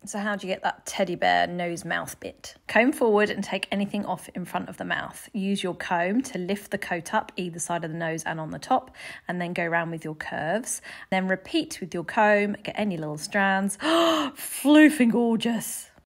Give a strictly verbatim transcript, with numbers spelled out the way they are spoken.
So how do you get that teddy bear nose mouth bit? Comb forward and take anything off in front of the mouth. Use your comb to lift the coat up either side of the nose and on the top, and then go around with your curves. Then repeat with your comb, get any little strands. Floofing gorgeous.